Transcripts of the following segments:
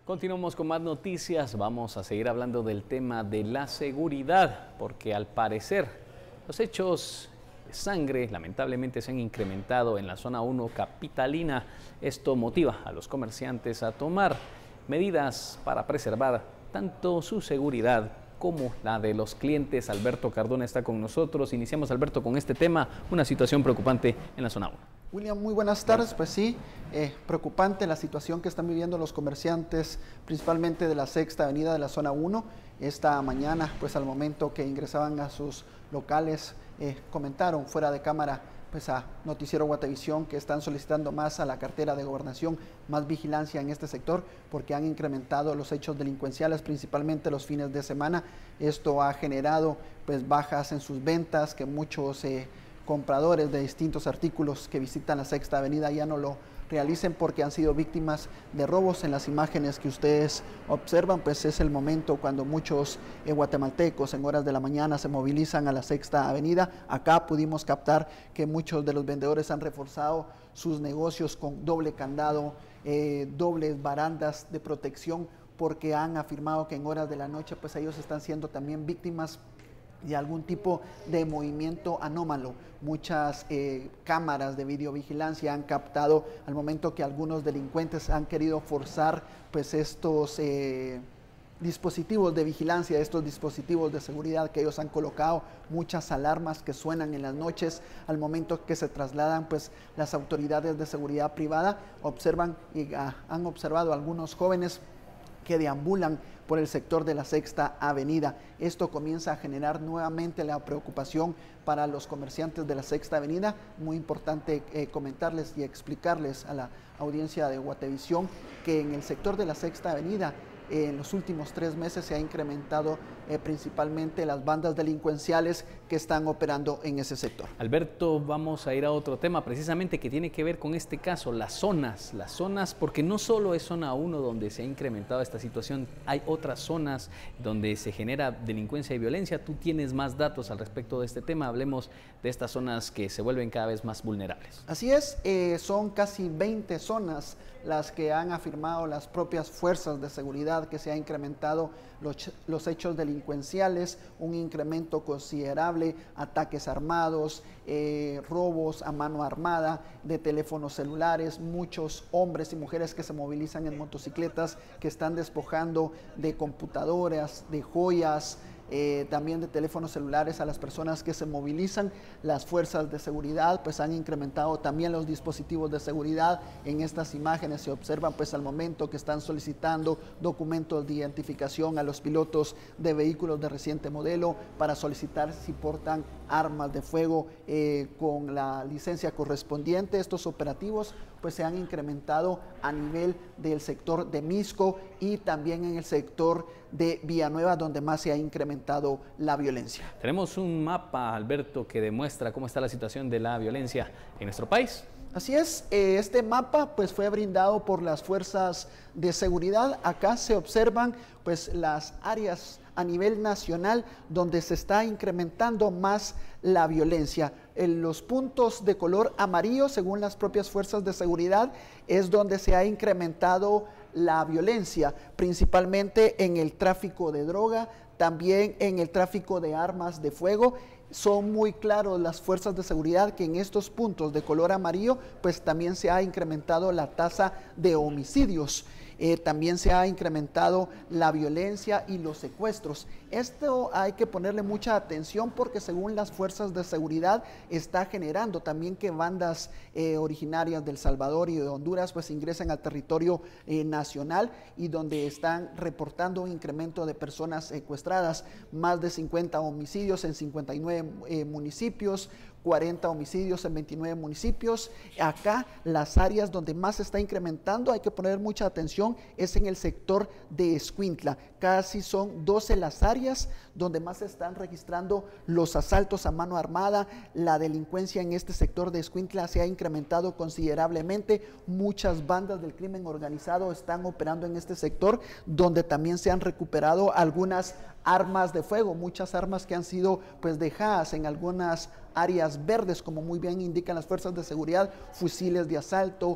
Continuamos con más noticias. Vamos a seguir hablando del tema de la seguridad, porque al parecer los hechos de sangre lamentablemente se han incrementado en la zona 1 capitalina. Esto motiva a los comerciantes a tomar medidas para preservar tanto su seguridad como la de los clientes. Alberto Cardona está con nosotros. Iniciamos, Alberto, con este tema, una situación preocupante en la zona 1. William, muy buenas tardes. Pues sí, preocupante la situación que están viviendo los comerciantes, principalmente de la Sexta Avenida de la zona 1. Esta mañana, pues al momento que ingresaban a sus locales, comentaron fuera de cámara pues a Noticiero Guatevisión que están solicitando más a la cartera de Gobernación, más vigilancia en este sector, porque han incrementado los hechos delincuenciales, principalmente los fines de semana. Esto ha generado pues bajas en sus ventas, que muchos compradores de distintos artículos que visitan la Sexta Avenida ya no lo realicen porque han sido víctimas de robos. En las imágenes que ustedes observan, pues es el momento cuando muchos guatemaltecos en horas de la mañana se movilizan a la Sexta Avenida. Acá pudimos captar que muchos de los vendedores han reforzado sus negocios con doble candado, dobles barandas de protección, porque han afirmado que en horas de la noche pues ellos están siendo también víctimas de algún tipo de movimiento anómalo. Muchas cámaras de videovigilancia han captado al momento que algunos delincuentes han querido forzar pues estos dispositivos de vigilancia, estos dispositivos de seguridad que ellos han colocado, muchas alarmas que suenan en las noches. Al momento que se trasladan pues las autoridades de seguridad privada observan y han observado a algunos jóvenes que deambulan por el sector de la Sexta Avenida. Esto comienza a generar nuevamente la preocupación para los comerciantes de la Sexta Avenida. Muy importante comentarles y explicarles a la audiencia de Guatevisión que en el sector de la Sexta Avenida en los últimos 3 meses se ha incrementado principalmente las bandas delincuenciales que están operando en ese sector. Alberto, vamos a ir a otro tema precisamente que tiene que ver con este caso, las zonas, porque no solo es zona 1 donde se ha incrementado esta situación, hay otras zonas donde se genera delincuencia y violencia. Tú tienes más datos al respecto de este tema. Hablemos de estas zonas que se vuelven cada vez más vulnerables. Así es, son casi 20 zonas las que han afirmado las propias fuerzas de seguridad que se ha incrementado los hechos delincuenciales, un incremento considerable, ataques armados, robos a mano armada de teléfonos celulares, muchos hombres y mujeres que se movilizan en motocicletas, que están despojando de computadoras, de joyas, también de teléfonos celulares a las personas que se movilizan. Las fuerzas de seguridad pues han incrementado también los dispositivos de seguridad. En estas imágenes se observan pues al momento que están solicitando documentos de identificación a los pilotos de vehículos de reciente modelo para solicitar si portan armas de fuego con la licencia correspondiente. Estos operativos pues se han incrementado a nivel del sector de Misco y también en el sector de Villanueva, donde más se ha incrementado la violencia. Tenemos un mapa, Alberto, que demuestra cómo está la situación de la violencia en nuestro país. Así es, este mapa pues fue brindado por las fuerzas de seguridad. Acá se observan pues las áreas a nivel nacional donde se está incrementando más la violencia. En los puntos de color amarillo, según las propias fuerzas de seguridad, es donde se ha incrementado la violencia, principalmente en el tráfico de droga, también en el tráfico de armas de fuego. Son muy claros las fuerzas de seguridad que en estos puntos de color amarillo pues también se ha incrementado la tasa de homicidios. También se ha incrementado la violencia y los secuestros. Esto hay que ponerle mucha atención porque según las fuerzas de seguridad está generando también que bandas originarias de El Salvador y de Honduras pues ingresen al territorio nacional, y donde están reportando un incremento de personas secuestradas, más de 50 homicidios en 59 municipios, 40 homicidios en 29 municipios. Acá las áreas donde más se está incrementando, hay que poner mucha atención, es en el sector de Escuintla. Casi son 12 las áreas donde más se están registrando los asaltos a mano armada. La delincuencia en este sector de Escuintla se ha incrementado considerablemente. Muchas bandas del crimen organizado están operando en este sector, donde también se han recuperado algunas armas de fuego, muchas armas que han sido pues dejadas en algunas áreas verdes, como muy bien indican las fuerzas de seguridad, fusiles de asalto,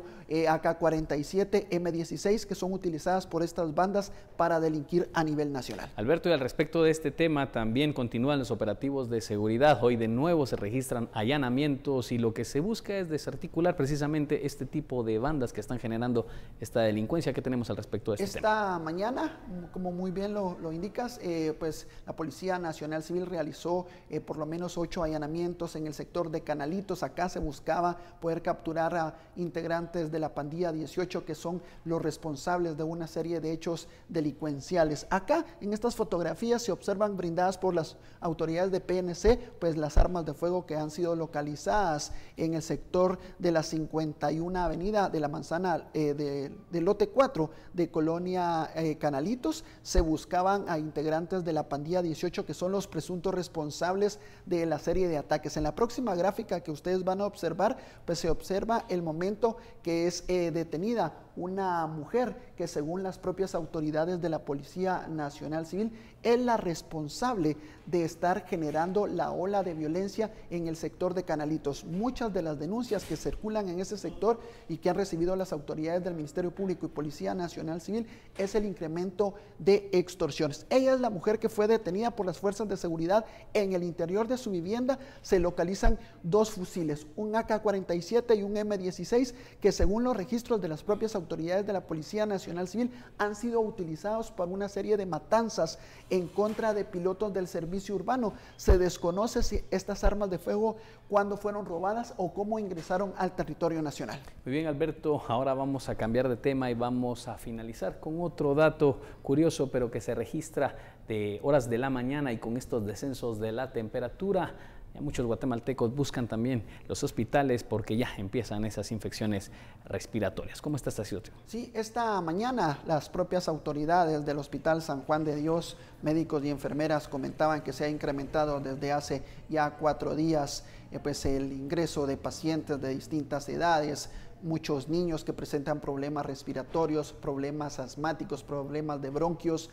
AK-47, M16, que son utilizadas por estas bandas para delinquir a nivel nacional. Alberto, y al respecto de este tema, también continúan los operativos de seguridad. Hoy de nuevo se registran allanamientos y lo que se busca es desarticular precisamente este tipo de bandas que están generando esta delincuencia. ¿Qué tenemos al respecto de este tema? Esta mañana, como muy bien lo indicas, pues la Policía Nacional Civil realizó por lo menos 8 allanamientos en el sector de Canalitos. Acá se buscaba poder capturar a integrantes de la pandilla 18, que son los responsables de una serie de hechos delincuenciales. Acá en estas fotografías se observan, brindadas por las autoridades de PNC, pues las armas de fuego que han sido localizadas en el sector de la 51 avenida de la manzana de lote 4 de Colonia Canalitos. Se buscaban a integrantes de la pandilla 18, que son los presuntos responsables de la serie de ataques. En la próxima gráfica que ustedes van a observar, pues se observa el momento que es detenida una mujer que, según las propias autoridades de la Policía Nacional Civil, es la responsable de estar generando la ola de violencia en el sector de Canalitos. Muchas de las denuncias que circulan en ese sector y que han recibido las autoridades del Ministerio Público y Policía Nacional Civil es el incremento de extorsiones. Ella es la mujer que fue detenida por las fuerzas de seguridad. En el interior de su vivienda se localizan 2 fusiles, un AK-47 y un M16, que según los registros de las propias autoridades de la Policía Nacional Civil han sido utilizados para una serie de matanzas en contra de pilotos del servicio urbano. Se desconoce si estas armas de fuego cuándo fueron robadas o cómo ingresaron al territorio nacional. Muy bien, Alberto, ahora vamos a cambiar de tema y vamos a finalizar con otro dato curioso, pero que se registra de horas de la mañana, y con estos descensos de la temperatura, ya muchos guatemaltecos buscan también los hospitales porque ya empiezan esas infecciones respiratorias. ¿Cómo está esta situación? Sí, esta mañana las propias autoridades del Hospital San Juan de Dios, médicos y enfermeras, comentaban que se ha incrementado desde hace ya 4 días pues el ingreso de pacientes de distintas edades, muchos niños que presentan problemas respiratorios, problemas asmáticos, problemas de bronquios.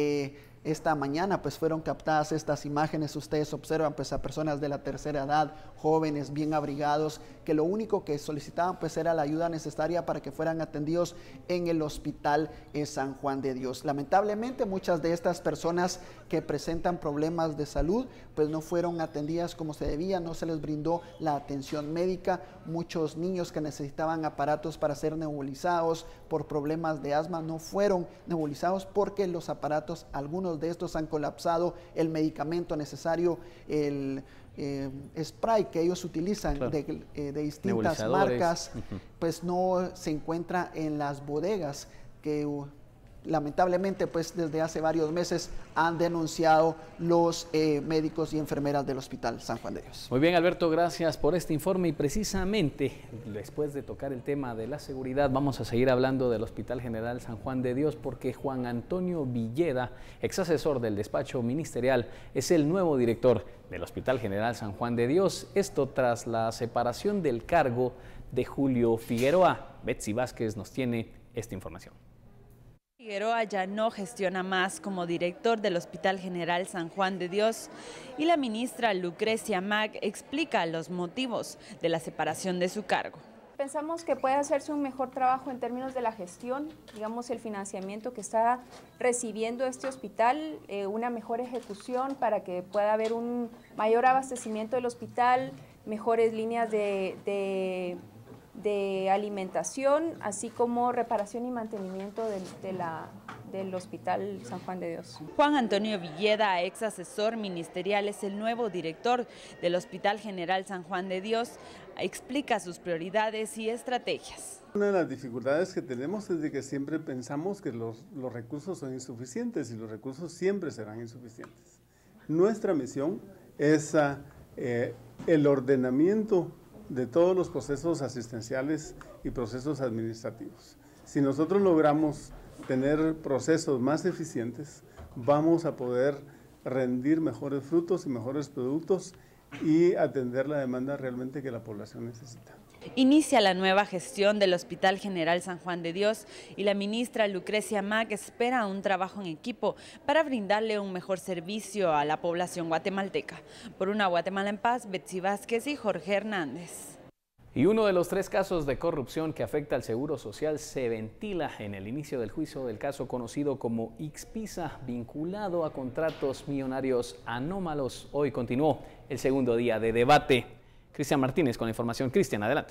Esta mañana pues fueron captadas estas imágenes. Ustedes observan pues a personas de la tercera edad, jóvenes bien abrigados, que lo único que solicitaban pues era la ayuda necesaria para que fueran atendidos en el Hospital San Juan de Dios. Lamentablemente muchas de estas personas que presentan problemas de salud pues no fueron atendidas como se debía, no se les brindó la atención médica. Muchos niños que necesitaban aparatos para ser nebulizados por problemas de asma no fueron nebulizados porque los aparatos, algunos de estos han colapsado. El medicamento necesario, el spray que ellos utilizan, claro, de distintas marcas, pues no se encuentra en las bodegas que lamentablemente pues desde hace varios meses han denunciado los médicos y enfermeras del Hospital San Juan de Dios. Muy bien, Alberto, gracias por este informe, y precisamente después de tocar el tema de la seguridad vamos a seguir hablando del Hospital General San Juan de Dios, porque Juan Antonio Villeda, ex asesor del despacho ministerial, es el nuevo director del Hospital General San Juan de Dios. Esto tras la separación del cargo de Julio Figueroa. Betsy Vázquez nos tiene esta información. Figueroa ya no gestiona más como director del Hospital General San Juan de Dios, y la ministra Lucrecia Mac explica los motivos de la separación de su cargo. Pensamos que puede hacerse un mejor trabajo en términos de la gestión, digamos el financiamiento que está recibiendo este hospital, una mejor ejecución para que pueda haber un mayor abastecimiento del hospital, mejores líneas de alimentación, así como reparación y mantenimiento del Hospital San Juan de Dios. Juan Antonio Villeda, ex asesor ministerial, es el nuevo director del Hospital General San Juan de Dios. Explica sus prioridades y estrategias. Una de las dificultades que tenemos es de que siempre pensamos que los recursos son insuficientes, y los recursos siempre serán insuficientes. Nuestra misión es el ordenamiento de todos los procesos asistenciales y procesos administrativos. Si nosotros logramos tener procesos más eficientes, vamos a poder rendir mejores frutos y mejores productos y atender la demanda realmente que la población necesita. Inicia la nueva gestión del Hospital General San Juan de Dios y la ministra Lucrecia Mac espera un trabajo en equipo para brindarle un mejor servicio a la población guatemalteca. Por una Guatemala en paz, Betsy Vázquez y Jorge Hernández. Y uno de los 3 casos de corrupción que afecta al Seguro Social se ventila en el inicio del juicio del caso conocido como Ixpisa, vinculado a contratos millonarios anómalos. Hoy continuó el segundo día de debate. Cristian Martínez con la información. Cristian, adelante.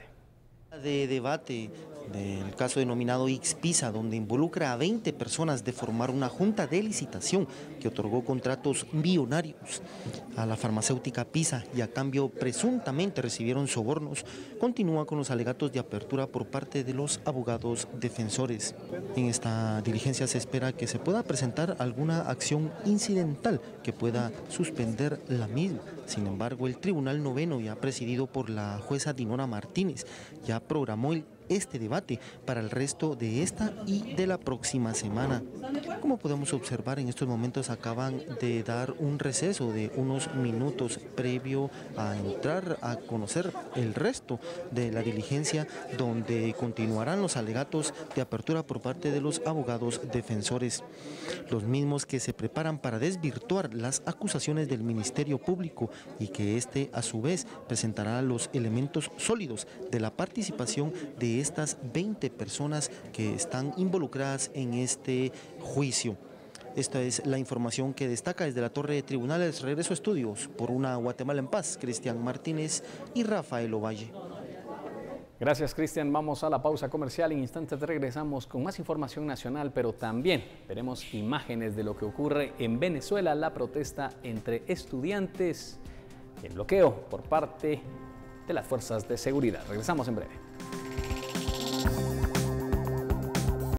De debate del caso denominado Ixpisa, donde involucra a 20 personas de formar una junta de licitación que otorgó contratos millonarios a la farmacéutica Pisa y a cambio presuntamente recibieron sobornos, continúa con los alegatos de apertura por parte de los abogados defensores. En esta diligencia se espera que se pueda presentar alguna acción incidental que pueda suspender la misma. Sin embargo, el Tribunal Noveno, ya presidido por la jueza Dinora Martínez, ya programó este debate para el resto de esta y de la próxima semana. Como podemos observar, en estos momentos acaban de dar un receso de unos minutos previo a entrar a conocer el resto de la diligencia, donde continuarán los alegatos de apertura por parte de los abogados defensores, los mismos que se preparan para desvirtuar las acusaciones del Ministerio Público y que este a su vez presentará los elementos sólidos de la participación de estas 20 personas que están involucradas en este juicio. Esta es la información que destaca desde la Torre de Tribunales. Regreso a estudios por una Guatemala en paz. Cristian Martínez y Rafael Ovalle. Gracias, Cristian. Vamos a la pausa comercial. En instantes regresamos con más información nacional, pero también veremos imágenes de lo que ocurre en Venezuela, la protesta entre estudiantes, el bloqueo por parte de las fuerzas de seguridad. Regresamos en breve.